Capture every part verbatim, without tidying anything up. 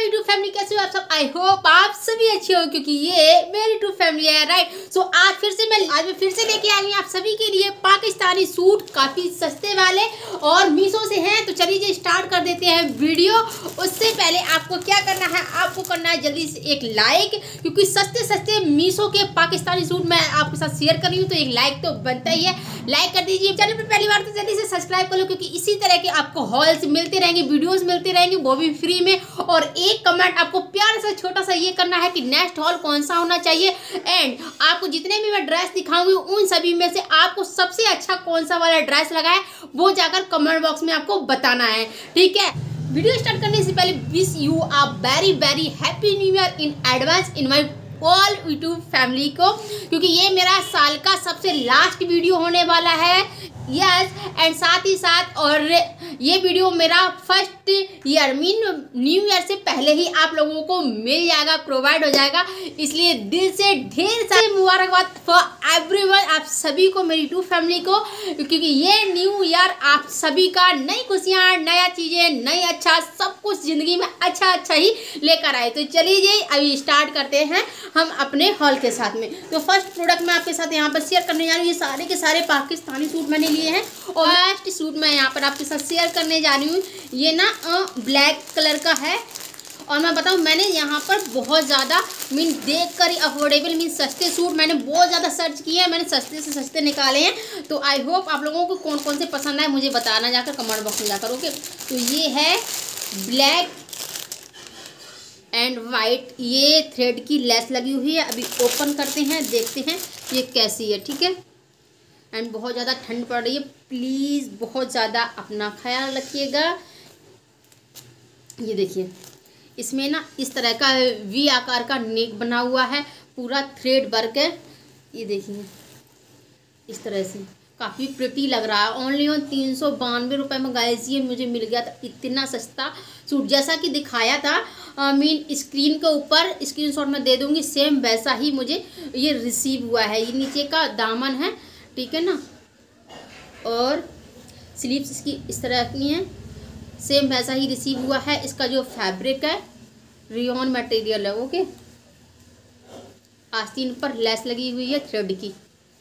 मेरी two family, कैसे हो आप सब? आई होप आप सभी अच्छे हो क्योंकि ये मेरी टू फैमिली है, राइट। सो so, आज फिर से मैं आज मैं फिर से लेके आई हूँ आप सभी के लिए पाकिस्तानी सूट, काफ़ी सस्ते वाले और मीशो से हैं। तो चलिए जी स्टार्ट कर देते हैं वीडियो। उससे पहले आपको क्या करना है, आपको करना है जल्दी से एक लाइक, क्योंकि सस्ते सस्ते मीशो के पाकिस्तानी सूट मैं आपके साथ शेयर कर रही हूँ, तो एक लाइक तो बनता ही है। लाइक कर दीजिए, चैनल पर पहली बार तो जल्दी से सब्सक्राइब कर लो, क्योंकि इसी तरह के आपको हॉल्स मिलते रहेंगे, वीडियोस मिलते रहेंगे, वो भी फ्री में। और एक कमेंट आपको प्यार से छोटा सा ये करना है कि नेक्स्ट हॉल कौन सा होना चाहिए। एंड आपको जितने भी मैं ड्रेस दिखाऊंगी उन सभी में से आपको सबसे अच्छा कौन सा वाला ड्रेस लगा है वो जाकर कमेंट बॉक्स में आपको बताना है, ठीक है। वीडियो स्टार्ट करने से पहले wish you a very very happy new year in advance in my all YouTube family को, क्योंकि ये मेरा साल का सबसे लास्ट वीडियो होने वाला है। यस, एंड साथ ही साथ और ये वीडियो मेरा first year mean new year से पहले ही आप लोगों को मिल जाएगा, प्रोवाइड हो जाएगा। इसलिए दिल से ढेर सारी मुबारकबाद फॉर एवरीवन, आप सभी को, मेरी टू फैमिली को, क्योंकि ये न्यू ईयर आप सभी का नई खुशियाँ, नया चीज़ें, नई अच्छा सब कुछ ज़िंदगी में अच्छा अच्छा ही लेकर आए। तो चलिए जी अभी स्टार्ट करते हैं हम अपने हॉल के साथ में। तो फर्स्ट प्रोडक्ट मैं आपके साथ यहाँ पर शेयर करने जा रही हूँ। ये सारे के सारे पाकिस्तानी सूट मैंने लिए हैं और लास्ट सूट मैं यहाँ पर आपके साथ शेयर करने जा रही हूँ। ये ना ब्लैक कलर का है और मैं बताऊँ मैंने यहाँ पर बहुत ज़्यादा मीन देख कर ही अफोर्डेबल मीन सस्ते सूट मैंने बहुत ज़्यादा सर्च किए हैं, मैंने सस्ते से सस्ते निकाले हैं। तो आई होप आप लोगों को कौन कौन से पसंद आए मुझे बताना जाकर कमेंट बॉक्स में जाकर, ओके। तो ये है ब्लैक एंड वाइट, ये थ्रेड की लेस लगी हुई है। अभी ओपन करते हैं, देखते हैं ये कैसी है, ठीक है। एंड बहुत ज़्यादा ठंड पड़ रही है, प्लीज़ बहुत ज़्यादा अपना ख्याल रखिएगा। ये देखिए इसमें ना इस तरह का वी आकार का नेक बना हुआ है, पूरा थ्रेड वर्क है। ये देखिए इस तरह से काफ़ी प्रिटी लग रहा है। ओनली ऑन तीन सौ बानवे रुपये में गाइस ये मुझे मिल गया था, इतना सस्ता सूट। जैसा कि दिखाया था आई मीन स्क्रीन के ऊपर, स्क्रीनशॉट में दे दूंगी, सेम वैसा ही मुझे ये रिसीव हुआ है। ये नीचे का दामन है, ठीक है ना, और स्लीव्स इसकी इस तरह की हैं, सेम वैसा ही रिसीव हुआ है। इसका जो फैब्रिक है रियॉन मटेरियल है, ओके। आस्तीन पर लेस लगी हुई है थ्रेड की।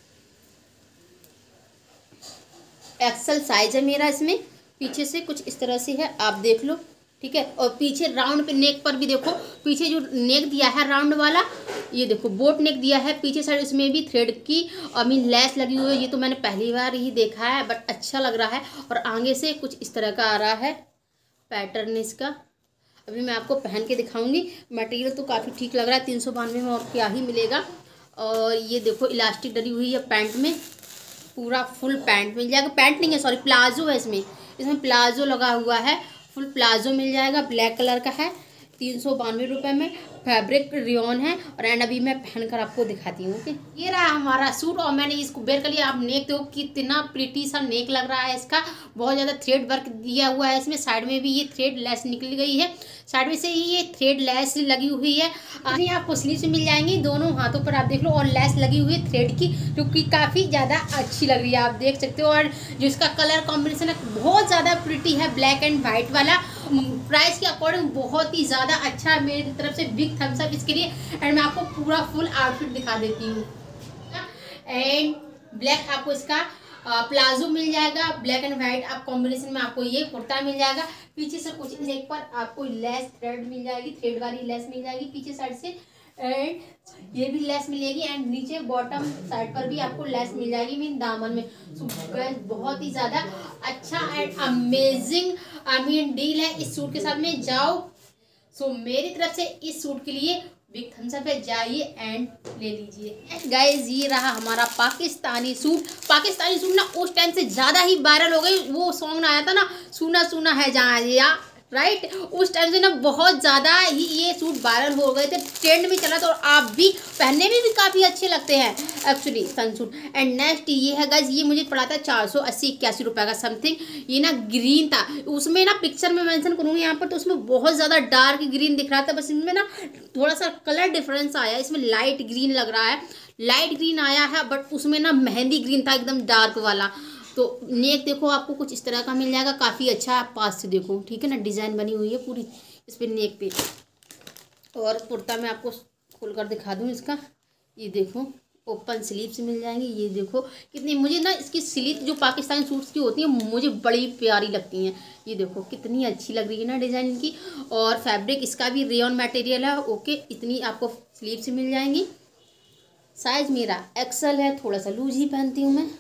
एक्सल साइज है मेरा इसमें, पीछे से कुछ इस तरह से है, आप देख लो, ठीक है। और पीछे राउंड पे नेक पर भी देखो, पीछे जो नेक दिया है राउंड वाला, ये देखो बोट नेक दिया है पीछे साइड, इसमें भी थ्रेड की आई मीन लेस लगी हुई है। ये तो मैंने पहली बार ही देखा है बट अच्छा लग रहा है। और आगे से कुछ इस तरह का आ रहा है पैटर्न इसका। अभी मैं आपको पहन के दिखाऊंगी। मटेरियल तो काफ़ी ठीक लग रहा है, तीन सौ बानवे में और क्या ही मिलेगा। और ये देखो इलास्टिक डली हुई है पैंट में, पूरा फुल पैंट मिल जाएगा। पैंट नहीं है सॉरी, प्लाजो है इसमें, इसमें प्लाजो लगा हुआ है, फुल प्लाजो मिल जाएगा। ब्लैक कलर का है, तीन सौ बानवे रुपये में। फैब्रिक रियॉन है और एंड अभी मैं पहनकर आपको दिखाती हूँ, ओके। ये रहा हमारा सूट और मैंने इसको वेयर कर लिया। आप नेक देखो कितना प्रिटी सा नेक लग रहा है इसका, बहुत ज़्यादा थ्रेड वर्क दिया हुआ है इसमें। साइड में भी ये थ्रेड लेस निकल गई है, साइड में से ही ये थ्रेड लेस लगी हुई है। अभी आपको स्लीव्स मिल जाएंगी दोनों हाथों पर, आप देख लो, और लेस लगी हुई है थ्रेड की, जो कि काफ़ी ज़्यादा अच्छी लग रही है, आप देख सकते हो। और जो इसका कलर कॉम्बिनेशन है बहुत ज़्यादा प्रिटी है, ब्लैक एंड वाइट वाला। प्राइस के अकॉर्डिंग बहुत ही ज़्यादा अच्छा है, मेरी तरफ से बिग थम्स अप इसके लिए। एंड मैं आपको पूरा फुल आउटफिट दिखा देती हूँ। एंड ब्लैक आपको इसका प्लाजो मिल जाएगा, ब्लैक एंड वाइट आप कॉम्बिनेशन में आपको ये कुर्ता मिल जाएगा। पीछे से कुछ नेक पर आपको लेस थ्रेड मिल जाएगी, थ्रेड वाली लेस मिल जाएगी पीछे साइड से। एंड ये भी लेस मिलेगी एंड नीचे बॉटम साइड पर भी आपको लेस मिल जाएगी मीन दामन में। सो बहुत ही ज़्यादा अच्छा and amazing I mean deal है इस सूट के साथ में। जाओ सो so, मेरी तरफ से इस सूट के लिए बिग थम्स अप है, जाइए एंड ले लीजिए। गाइज ये रहा हमारा पाकिस्तानी सूट। पाकिस्तानी सूट ना उस टाइम से ज़्यादा ही वायरल हो गई, वो सॉन्ग आया था ना, सुना सुना है जहाँ या राइट right? उस टाइम से ना बहुत ज़्यादा ही ये सूट वायरल हो गए थे, ट्रेंड में चला था और आप भी पहनने में भी काफ़ी अच्छे लगते हैं actually sun suit. And next ये है गाइस, ये मुझे पड़ा था चार सौ अस्सी इक्यासी रुपये का समथिंग। ये ना ग्रीन था, उसमें ना पिक्चर में मेंशन करूँगी यहाँ पर, तो उसमें बहुत ज़्यादा डार्क ग्रीन दिख रहा था, बस इनमें ना थोड़ा सा कलर डिफरेंस आया। इसमें लाइट ग्रीन लग रहा है, लाइट ग्रीन आया है, बट उसमें ना मेहंदी ग्रीन था एकदम डार्क वाला। तो नेक देखो आपको कुछ इस तरह का मिल जाएगा, काफ़ी अच्छा, आप पास से देखो, ठीक है ना, डिज़ाइन बनी हुई है पूरी इस पर नेक पे। और कुर्ता मैं आपको खोल कर दिखा दूँ इसका, ये देखो ओपन स्लीव्स मिल जाएंगी। ये देखो कितनी, मुझे ना इसकी स्लीव जो पाकिस्तानी सूट्स की होती है मुझे बड़ी प्यारी लगती हैं। ये देखो कितनी अच्छी लग रही है ना डिज़ाइन इनकी। और फैब्रिक इसका भी रेयॉन मटेरियल है। ओके, इतनी आपको स्लीव्स मिल जाएंगी। साइज मेरा एक्सल है, थोड़ा सा लूज ही पहनती हूँ मैं।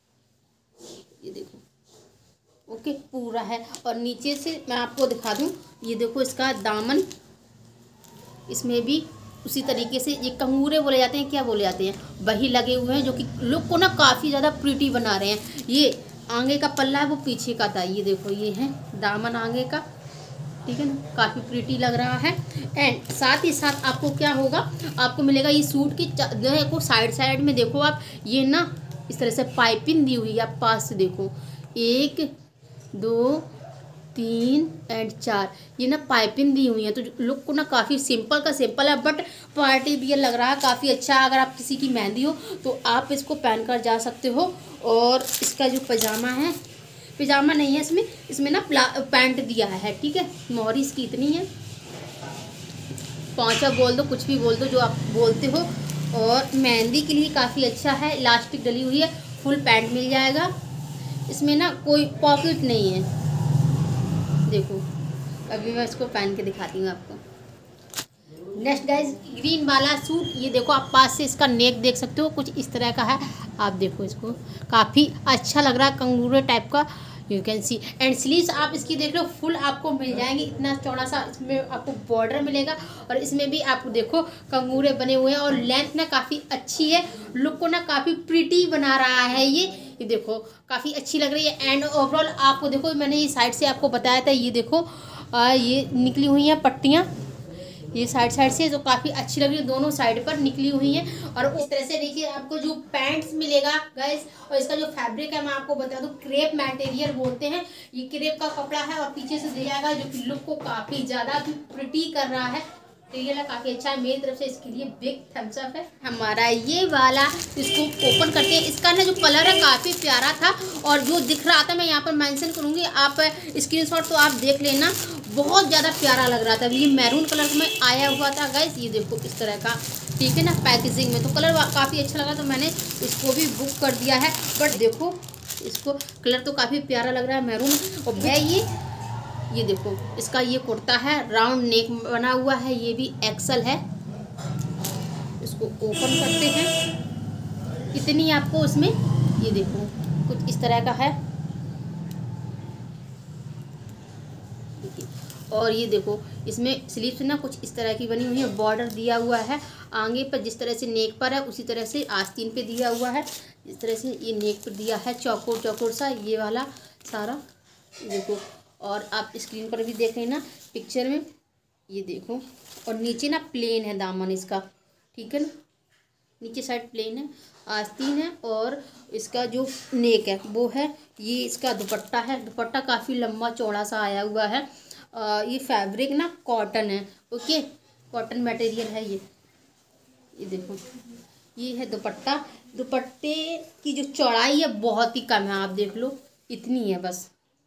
ये देखो ओके पूरा है। और नीचे से मैं आपको दिखा दूँ, ये देखो इसका दामन, इसमें भी उसी तरीके से ये कंगूरे बोले जाते हैं, क्या बोले जाते हैं, वही लगे हुए हैं, जो कि लुक को ना काफ़ी ज़्यादा प्रिटी बना रहे हैं। ये आगे का पल्ला है वो पीछे का था। ये देखो ये है दामन आगे का, ठीक है ना, काफ़ी प्रिटी लग रहा है। एंड साथ ही साथ आपको क्या होगा, आपको मिलेगा ये सूट की जो है को साइड साइड में देखो आप, ये ना इस तरह से पाइपिंग दी हुई है। आप पास से देखो, एक दो तीन एंड चार, ये ना पाइपिंग दी हुई है। तो लुक को ना काफ़ी सिंपल का सिंपल है, बट पार्टी वियर लग रहा है, काफ़ी अच्छा। अगर आप किसी की मेहंदी हो तो आप इसको पहन कर जा सकते हो। और इसका जो पजामा है, पजामा नहीं है इसमें, इसमें ना पैंट दिया है, ठीक है। मोहरी इसकी इतनी है, पाँचा बोल दो, कुछ भी बोल दो जो आप बोलते हो। और मेहंदी के लिए काफ़ी अच्छा है, इलास्टिक डली हुई है, फुल पैंट मिल जाएगा। इसमें ना कोई पॉकेट नहीं है। देखो अभी मैं इसको पहन के दिखाती हूँ आपको। नेक्स्ट गाइज ग्रीन वाला सूट, ये देखो आप पास से इसका नेक देख सकते हो, कुछ इस तरह का है। आप देखो इसको, काफ़ी अच्छा लग रहा है, कंगूरे टाइप का, you can see. And sleeves आप इसकी देख लो फुल आपको मिल जाएंगी। इतना चौड़ा सा इसमें आपको बॉर्डर मिलेगा। और इसमें भी आपको देखो कंगूरे बने हुए हैं। और लेंथ ना काफ़ी अच्छी है, लुक को ना काफ़ी प्रिटी बना रहा है। ये ये देखो काफ़ी अच्छी लग रही है। एंड ओवरऑल आपको देखो, मैंने ये साइड से आपको बताया था, ये देखो आ, ये निकली हुई हैं पट्टियाँ, ये साइड साइड से, जो काफ़ी अच्छी लग रही है, दोनों साइड पर निकली हुई हैं। और उस तरह से देखिए आपको जो पैंट्स मिलेगा गाइस। और इसका जो फैब्रिक है मैं आपको बता दूं, क्रेप मटेरियल बोलते हैं। ये क्रेप का कपड़ा है और पीछे से दिया जाएगा, जो कि लुक को काफ़ी ज़्यादा प्रिटी कर रहा है। मटेरियल है काफ़ी अच्छा है, मेरी तरफ से इसके लिए बिग थम्स अप है। हमारा ये वाला, इसको ओपन करते हैं। इसका ना जो कलर है काफ़ी प्यारा था, और जो दिख रहा था मैं यहाँ पर मेंशन करूँगी, आप स्क्रीनशॉट तो आप देख लेना, बहुत ज़्यादा प्यारा लग रहा था। ये मैरून कलर में आया हुआ था गाइस, ये देखो इस तरह का, ठीक है ना, पैकेजिंग में। तो कलर काफ़ी अच्छा लगा, तो मैंने इसको भी बुक कर दिया है। बट देखो इसको कलर तो काफ़ी प्यारा लग रहा है, मैरून। और है ये ये देखो इसका ये कुर्ता है, राउंड नेक बना हुआ है, ये भी एक्सल है। इसको ओपन करते हैं, इतनी आपको इसमें, ये देखो कुछ इस तरह का है। और ये देखो इसमें स्लीव्स ना कुछ इस तरह की बनी हुई है, बॉर्डर दिया हुआ है आगे पर, जिस तरह से नेक पर है उसी तरह से आस्तीन पे दिया हुआ है। इस तरह से ये नेक पर दिया है, चौकोर चौकोर सा ये वाला सारा, देखो। और आप स्क्रीन पर भी देख रहे हैं ना पिक्चर में, ये देखो। और नीचे ना प्लेन है दामन इसका, ठीक है ना, नीचे साइड प्लेन है, आस्तीन है। और इसका जो नेक है वो है, ये इसका दुपट्टा है। दुपट्टा काफ़ी लंबा चौड़ा सा आया हुआ है। आ, ये फैब्रिक ना कॉटन है, ओके, कॉटन मटेरियल है ये। ये देखो ये है दुपट्टा। दुपट्टे की जो चौड़ाई है बहुत ही कम है, आप देख लो इतनी है बस,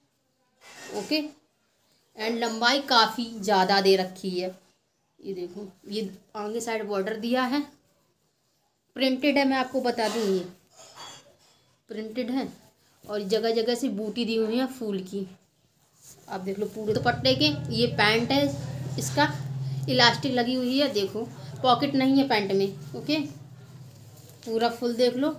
ओके। एंड लंबाई काफ़ी ज़्यादा दे रखी है। ये देखो ये आगे साइड बॉर्डर दिया है, प्रिंटेड है, मैं आपको बता दूँ ये प्रिंटेड है। और जगह जगह से बूटी दी हुई है फूल की, आप देख लो पूरे दुपट्टे के। ये पैंट है, इसका इलास्टिक लगी हुई है, देखो पॉकेट नहीं है पैंट में, ओके। पूरा फुल देख लो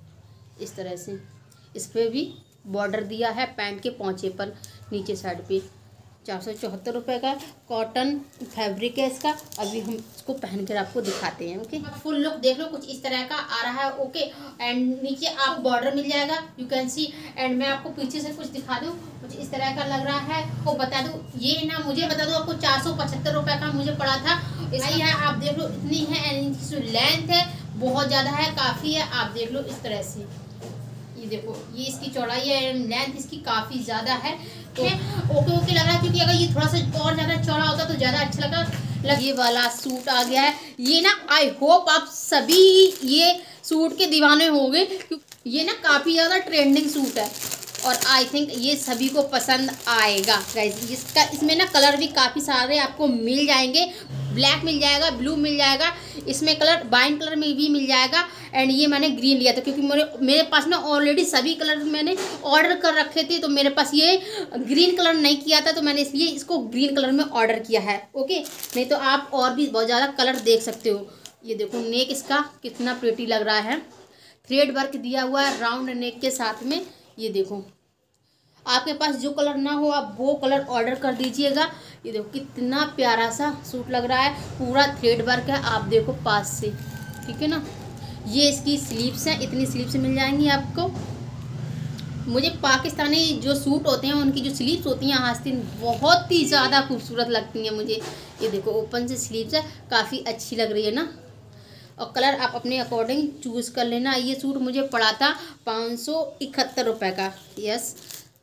इस तरह से। इस पर भी बॉर्डर दिया है पैंट के पौंचे पर, नीचे साइड पे। चार सौ चौहत्तर रुपये का कॉटन फैब्रिक है इसका। अभी हम इसको पहन कर आपको दिखाते हैं, ओके। फुल लुक देख लो कुछ इस तरह का आ रहा है, ओके। एंड नीचे आप बॉर्डर मिल जाएगा, यू कैन सी। एंड मैं आपको पीछे से कुछ दिखा दूँ, कुछ इस तरह का लग रहा है। आपको बता दूँ, ये ना मुझे बता दूँ आपको चार सौ पचहत्तर रुपये का मुझे पड़ा था। यही है, आप देख लो इतनी है। एंड इनकी जो लेंथ है बहुत ज़्यादा है, काफ़ी है, आप देख लो इस तरह से। ये देखो ये इसकी चौड़ाई है, लेंथ इसकी काफ़ी ज़्यादा है। तो ओके ओके लग रहा है, क्योंकि अगर ये थोड़ा सा और ज़्यादा चौड़ा होता तो ज़्यादा अच्छा लगा लग। ये वाला सूट आ गया है, ये ना आई होप आप सभी ये सूट के दीवाने होंगे, क्योंकि ये ना काफ़ी ज़्यादा ट्रेंडिंग सूट है। और आई थिंक ये सभी को पसंद आएगा गाइस। इसका इसमें ना कलर भी काफ़ी सारे आपको मिल जाएंगे। ब्लैक मिल जाएगा, ब्लू मिल जाएगा, इसमें कलर वाइन कलर में भी मिल जाएगा। एंड ये मैंने ग्रीन लिया था क्योंकि मेरे मेरे पास ना ऑलरेडी सभी कलर मैंने ऑर्डर कर रखे थे, तो मेरे पास ये ग्रीन कलर नहीं किया था, तो मैंने इसलिए इसको ग्रीन कलर में ऑर्डर किया है। ओके, नहीं तो आप और भी बहुत ज़्यादा कलर देख सकते हो। ये देखो नेक इसका कितना प्रिटी लग रहा है, थ्रेड वर्क दिया हुआ है राउंड नेक के साथ में। ये देखो, आपके पास जो कलर ना हो आप वो कलर ऑर्डर कर दीजिएगा। ये देखो कितना प्यारा सा सूट लग रहा है, पूरा थ्रेड वर्क है, आप देखो पास से, ठीक है ना। ये इसकी स्लीव्स हैं, इतनी स्लीव्स मिल जाएंगी आपको। मुझे पाकिस्तानी जो सूट होते हैं उनकी जो स्लीव्स होती हैं आस्तीन बहुत ही ज़्यादा खूबसूरत लगती हैं मुझे। ये देखो ओपन से स्लीव्स है, काफ़ी अच्छी लग रही है ना। और कलर आप अपने अकॉर्डिंग चूज़ कर लेना। ये सूट मुझे पड़ा था पाँच सौ इकहत्तर रुपये का, यस।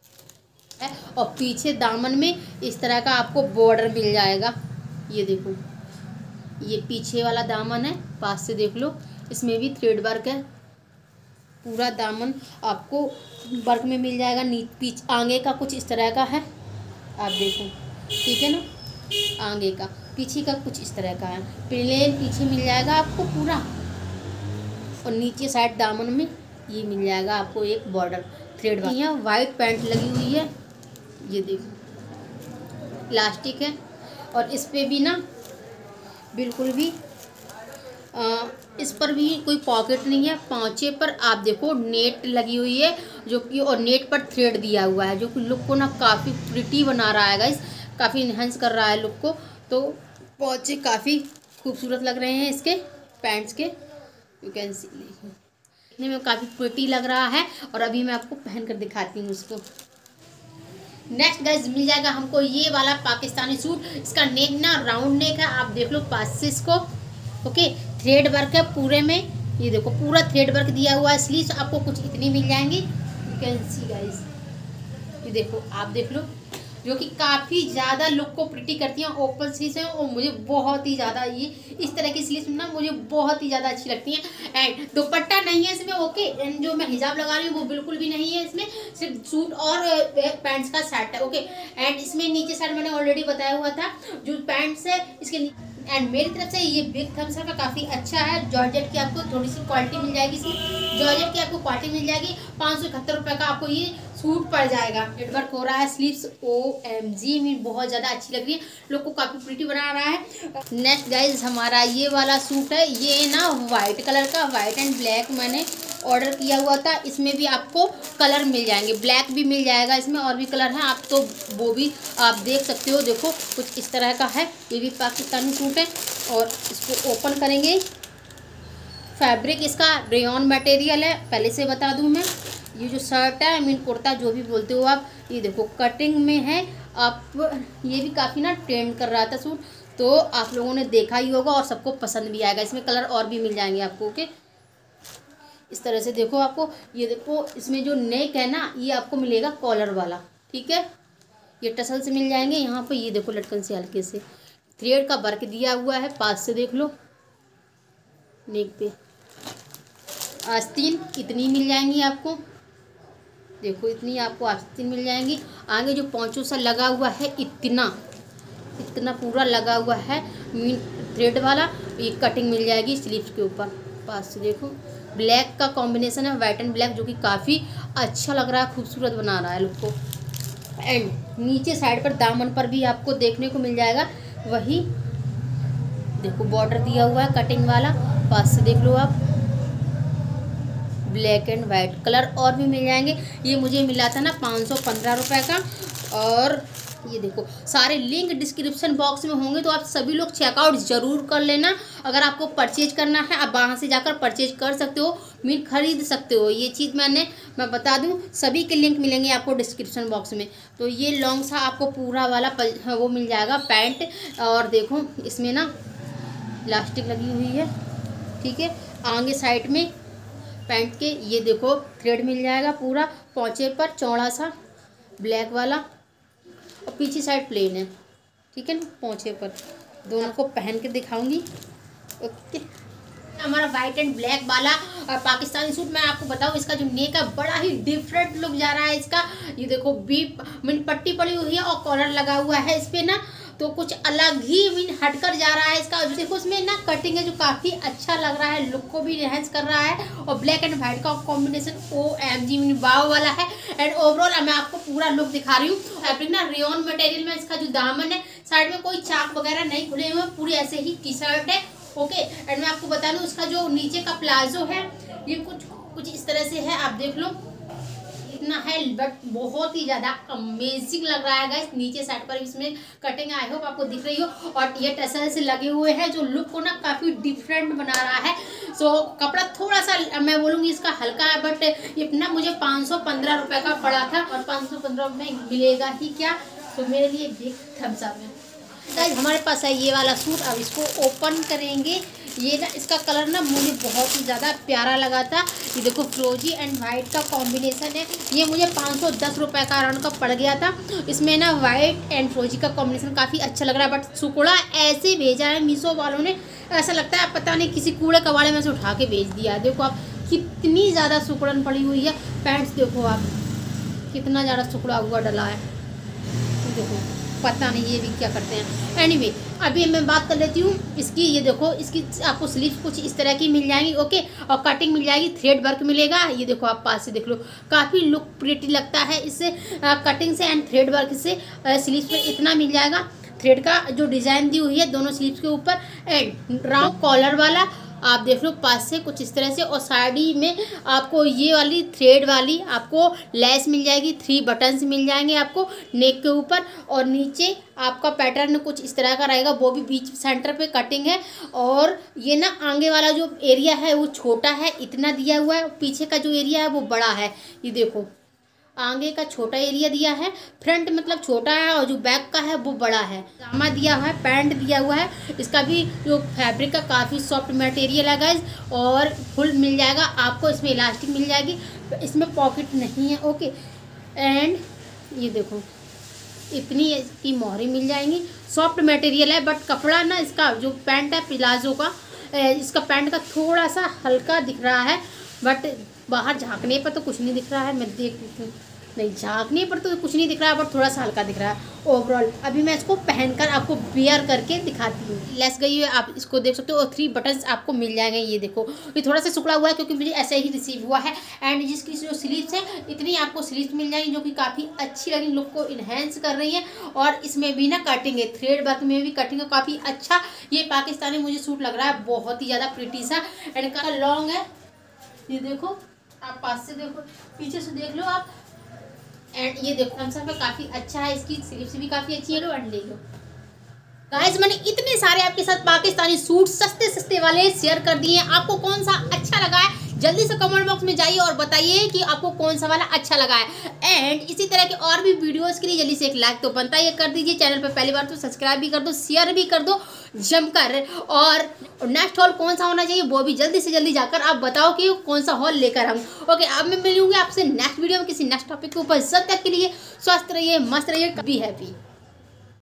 और पीछे दामन में इस तरह का आपको बॉर्डर मिल जाएगा। ये देखो, ये पीछे वाला दामन है, पास से देख लो, इसमें भी थ्रेड वर्क है। पूरा दामन आपको वर्क में मिल जाएगा। नीचे पीछ आगे का कुछ इस तरह का है, आप देखो, ठीक है ना। आगे का, पीछे का कुछ इस तरह का है, प्लेन पीछे मिल जाएगा आपको पूरा। और नीचे साइड दामन में ये मिल जाएगा आपको एक बॉर्डर थ्रेड वर्क। यहाँ वाइट पैंट लगी हुई है, ये देखो इलास्टिक है। और इस पे भी ना बिल्कुल भी आ, इस पर भी कोई पॉकेट नहीं है। पाँचे पर आप देखो नेट लगी हुई है जो कि, और नेट पर थ्रेड दिया हुआ है जो कि लुक को ना काफ़ी प्रिटी बना रहा है गाइस, काफ़ी इन्हेंस कर रहा है लुक को। तो पौचे काफ़ी खूबसूरत लग रहे हैं इसके पैंट्स के, यू कैन सी। देखने में काफ़ी प्रिटी लग रहा है और अभी मैं आपको पहन कर दिखाती हूँ उसको। नेक्स्ट गाइस मिल जाएगा हमको ये वाला पाकिस्तानी सूट। इसका नेक ना राउंड नेक है, आप देख लो पास से इसको। ओके, थ्रेड वर्क है पूरे में, ये देखो पूरा थ्रेड वर्क दिया हुआ है। स्लीव्स आपको कुछ इतनी मिल जाएंगी, यू कैन सी गाइस। ये देखो, आप देख लो, जो कि काफ़ी ज़्यादा लुक को प्रिटी करती हैं। ओपन स्लीव्स हैं और मुझे बहुत ही ज़्यादा ये इस तरह की स्लीव्स ना मुझे बहुत ही ज़्यादा अच्छी लगती हैं। एंड दुपट्टा नहीं है इसमें, ओके। एंड जो मैं हिजाब लगा रही हूँ वो बिल्कुल भी नहीं है इसमें, सिर्फ सूट और पैंट्स का सेट है, ओके। एंड इसमें नीचे साइड मैंने ऑलरेडी बताया हुआ था, जो पैंट्स है इसके। एंड मेरी तरफ से ये बिग थम्स का काफ़ी अच्छा है। जॉर्जेट की आपको थोड़ी सी क्वालिटी मिल जाएगी इसमें, जॉर्जेट की आपको क्वालिटी मिल जाएगी। पाँच सौ इकहत्तर रुपये का आपको ये सूट पड़ जाएगा। थ्रेड वर्क हो रहा है, स्लीव्स ओ एम जी में बहुत ज़्यादा अच्छी लग रही है, लोग को काफ़ी प्रिटी बना रहा है। नेक्स्ट गाइज हमारा ये वाला सूट है, ये ना वाइट कलर का, वाइट एंड ब्लैक मैंने ऑर्डर किया हुआ था। इसमें भी आपको कलर मिल जाएंगे, ब्लैक भी मिल जाएगा इसमें, और भी कलर हैं, आप तो वो भी आप देख सकते हो। देखो कुछ इस तरह का है, ये भी पाकिस्तानी सूट है। और इसको ओपन करेंगे, फैब्रिक इसका रेयॉन मटेरियल है, पहले से बता दूं मैं। ये जो शर्ट है, आई मीन कुर्ता जो भी बोलते हो आप, ये देखो कटिंग में है। आप ये भी काफ़ी ना ट्रेंड कर रहा था सूट, तो आप लोगों ने देखा ही होगा और सबको पसंद भी आएगा। इसमें कलर और भी मिल जाएंगे आपको, ओके। इस तरह से देखो, आपको ये देखो इसमें जो नेक है ना, ये आपको मिलेगा कॉलर वाला, ठीक है। ये टसल से मिल जाएंगे। यहाँ पे ये देखो लटकन से हल्के से थ्रेड का वर्क दिया हुआ है, पास से देख लो नेक पे। आस्तीन इतनी मिल जाएंगी आपको, देखो इतनी आपको आस्तीन मिल जाएंगी। आगे जो पोंचो सा लगा हुआ है, इतना इतना पूरा लगा हुआ है मीन थ्रेड वाला, ये कटिंग मिल जाएगी स्लीव्स के ऊपर। पास से देखो ब्लैक का कॉम्बिनेशन है, वाइट एंड ब्लैक, जो कि काफ़ी अच्छा लग रहा है, खूबसूरत बना रहा है लुक को। एंड नीचे साइड पर दामन पर भी आपको देखने को मिल जाएगा वही, देखो बॉर्डर दिया हुआ है कटिंग वाला, पास से देख लो आप। ब्लैक एंड वाइट कलर और भी मिल जाएंगे। ये मुझे मिला था ना पाँच सौ पंद्रह रुपये का। और ये देखो सारे लिंक डिस्क्रिप्शन बॉक्स में होंगे, तो आप सभी लोग चेकआउट ज़रूर कर लेना। अगर आपको परचेज करना है आप वहाँ से जाकर परचेज कर सकते हो, मीन खरीद सकते हो। ये चीज़ मैंने मैं बता दूँ, सभी के लिंक मिलेंगे आपको डिस्क्रिप्शन बॉक्स में। तो ये लॉन्ग सा आपको पूरा वाला पल, वो मिल जाएगा पैंट। और देखो इसमें ना इलास्टिक लगी हुई है, ठीक है। आगे साइड में पैंट के ये देखो थ्रेड मिल जाएगा पूरा पोंचे पर, चौड़ा सा ब्लैक वाला, और पीछे साइड प्लेन है, ठीक है ना। पोंचे पर दोनों को पहन के दिखाऊंगी, ओके। हमारा व्हाइट एंड ब्लैक वाला पाकिस्तानी सूट, मैं आपको बताऊं इसका जो नेक है बड़ा ही डिफरेंट लुक जा रहा है इसका। ये देखो बीप मीन पट्टी पड़ी हुई है और कॉलर लगा हुआ है इस पे ना, तो कुछ अलग ही मीन हटकर जा रहा है इसका। देखो उसमें ना कटिंग है जो काफ़ी अच्छा लग रहा है, लुक को भी एनहांस कर रहा है। और ब्लैक एंड व्हाइट का combination O M G mean wow वाला है। एंड ओवरऑल मैं आपको पूरा लुक दिखा रही हूँ। फैब्रिक ना रेयन मटेरियल में, इसका जो दामन है साइड में कोई चाक वगैरह नहीं खुले हुए, पूरी ऐसे ही टी शर्ट है। ओके एंड मैं आपको बता दूं उसका जो नीचे का प्लाजो है ये कुछ कुछ इस तरह से है, आप देख लो इतना है, बट बहुत ही ज़्यादा अमेजिंग लग रहा है गाइस। नीचे साइड पर इसमें कटिंग आई होप आपको दिख रही हो, और ये टसल से लगे हुए हैं जो लुक को ना काफ़ी डिफरेंट बना रहा है। सो so, कपड़ा थोड़ा सा मैं बोलूँगी इसका हल्का है, बट ये ना मुझे पाँच सौ पंद्रह रुपये का पड़ा था, और पाँच सौ पंद्रह में मिलेगा ही क्या, तो मेरे लिए बिग थम्स अप है गाइस। हमारे पास है ये वाला सूट, अब इसको ओपन करेंगे। ये ना इसका कलर ना मुझे बहुत ही ज़्यादा प्यारा लगा था। ये देखो फ्रोजी एंड वाइट का कॉम्बिनेशन है, ये मुझे पाँच सौ दस रुपये का अराउंड का पड़ गया था। इसमें ना वाइट एंड फ्रोजी का कॉम्बिनेशन काफ़ी अच्छा लग रहा है, बट सुकुड़ा ऐसे भेजा है मीशो वालों ने, ऐसा लगता है पता नहीं किसी कूड़े कबाड़े में से उठा के भेज दिया है। देखो आप कितनी ज़्यादा सुकुड़न पड़ी हुई है। पैंट्स देखो आप कितना ज़्यादा सुकुड़ा हुआ डला है, देखो पता नहीं ये भी क्या करते हैं। एनीवे anyway, अभी मैं बात कर लेती हूँ इसकी। ये देखो इसकी आपको स्लीव्स कुछ इस तरह की मिल जाएंगी, ओके, और कटिंग मिल जाएगी, थ्रेड वर्क मिलेगा। ये देखो आप पास से देख लो, काफ़ी लुक प्रिटी लगता है इससे कटिंग से एंड थ्रेड वर्क से। स्लीव्स पे इतना मिल जाएगा, थ्रेड का जो डिज़ाइन दी हुई है दोनों स्लीव्स के ऊपर, एंड राउंड कॉलर वाला आप देख लो पास से कुछ इस तरह से। और साड़ी में आपको ये वाली थ्रेड वाली आपको लेस मिल जाएगी, थ्री बटन्स मिल जाएंगे आपको नेक के ऊपर, और नीचे आपका पैटर्न कुछ इस तरह का रहेगा, वो भी बीच सेंटर पे कटिंग है। और ये ना आगे वाला जो एरिया है वो छोटा है, इतना दिया हुआ है, पीछे का जो एरिया है वो बड़ा है। ये देखो आगे का छोटा एरिया दिया है, फ्रंट मतलब छोटा है, और जो बैक का है वो बड़ा है। जामा दिया हुआ है, पैंट दिया हुआ है, इसका भी जो फैब्रिक का काफ़ी सॉफ्ट मटेरियल है गाइज, और फुल मिल जाएगा आपको, इसमें इलास्टिक मिल जाएगी, इसमें पॉकेट नहीं है, ओके। एंड ये देखो इतनी इसकी मोहरी मिल जाएंगी, सॉफ्ट मटेरियल है, बट कपड़ा ना इसका जो पैंट है प्लाजो का, इसका पैंट का थोड़ा सा हल्का दिख रहा है, बट बाहर झांकने पर तो कुछ नहीं दिख रहा है। मैं देख नहीं झांकने पर तो कुछ नहीं दिख रहा है, बट थोड़ा सा हल्का दिख रहा है ओवरऑल। अभी मैं इसको पहनकर आपको वेयर करके दिखाती हूँ। लेस गई है, आप इसको देख सकते हो, और थ्री बटन्स आपको मिल जाएंगे। ये देखो ये थोड़ा सा सुखड़ा हुआ है क्योंकि मुझे ऐसे ही रिसीव हुआ है। एंड जिसकी जो स्लीव्स है इतनी आपको स्लीव्स मिल जाएंगी जो कि काफ़ी अच्छी लगी, लुक को इन्हेंस कर रही है। और इसमें भी ना कटिंग है, थ्रेड वर्क में भी कटिंग है, काफ़ी अच्छा ये पाकिस्तानी मुझे सूट लग रहा है, बहुत ही ज़्यादा प्रिटी सा। एंड का लॉन्ग है, ये देखो आप पास से देखो, पीछे से देख लो आप। एंड ये देखो हम सब काफ़ी अच्छा है, इसकी स्लीव्स भी काफ़ी अच्छी है। लो एंड ले लो गाइस, मैंने इतने सारे आपके साथ पाकिस्तानी सूट सस्ते सस्ते वाले शेयर कर दिए हैं। आपको कौन सा अच्छा लगा है जल्दी से कमेंट बॉक्स में जाइए और बताइए कि आपको कौन सा वाला अच्छा लगा है। एंड इसी तरह के और भी वीडियोस के लिए जल्दी से एक लाइक तो बनता ही कर दीजिए, चैनल पर पहली बार तो सब्सक्राइब भी कर दो, शेयर भी कर दो जमकर। और नेक्स्ट हॉल कौन सा होना चाहिए वो भी जल्दी से जल्दी जाकर आप बताओ कि कौन सा हॉल लेकर हम। ओके, अब मैं मिलूंगी आपसे नेक्स्ट वीडियो में किसी नेक्स्ट टॉपिक के ऊपर। सब तक के लिए स्वस्थ रहिए, मस्त रहिए, बी हैप्पी।